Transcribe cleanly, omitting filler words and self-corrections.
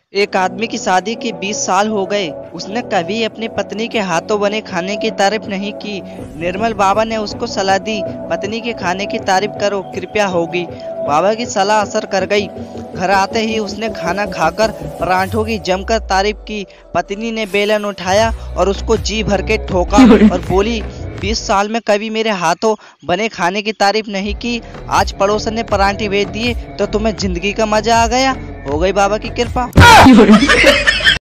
एक आदमी की शादी के 20 साल हो गए। उसने कभी अपनी पत्नी के हाथों बने खाने की तारीफ नहीं की। निर्मल बाबा ने उसको सलाह दी, पत्नी के खाने की तारीफ करो, कृपया होगी। बाबा की सलाह असर कर गई। घर आते ही उसने खाना खाकर परांठों की जमकर तारीफ की। पत्नी ने बेलन उठाया और उसको जी भर के ठोका और बोली, 20 साल में कभी मेरे हाथों बने खाने की तारीफ नहीं की, आज पड़ोसन ने परांठे भेज दिए तो तुम्हें जिंदगी का मजा आ गया। हो गई बाबा की कृपा।